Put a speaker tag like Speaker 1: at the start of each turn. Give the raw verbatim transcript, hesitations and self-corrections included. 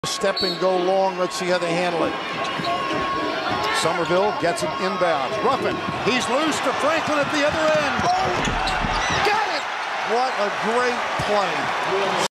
Speaker 1: Step and go long. Let's see how they handle it. Somerville gets it inbound. Ruffin, he's loose to Franklin at the other end. Oh, got it! What a great play.